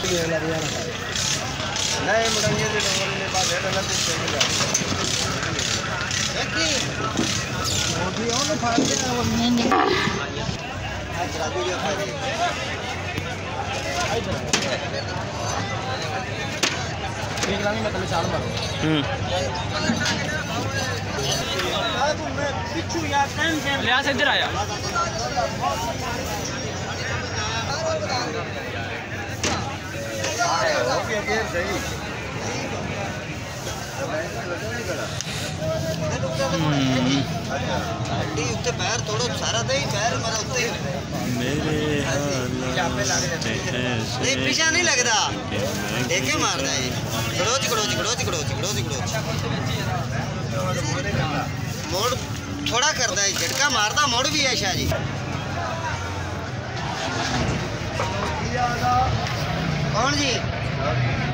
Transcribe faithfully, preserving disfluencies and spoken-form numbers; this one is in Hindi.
नहीं मुड़ंगे से लोगों ने पास है गलत चलेगा देखी मोटी हो ना फाड़ते हैं वो नहीं नहीं आज राजू ये फाड़े एक लाइन में कल चाल मारो हम्म मैं पिछू यार टाइम से ले आ इधर आया ओके ओके सही हड्डी उत्ते पैर थोड़ा सारा दे पैर मेरा उत्ते मेरे नहीं पीछा नहीं लगता देखे मारदा है गड़ोच गड़ोच गड़ोच गड़ोच गड़ोच गड़ोच मोड़ थोड़ा करदा है झटका मारदा मोड़ भी है शाह जी कौन जी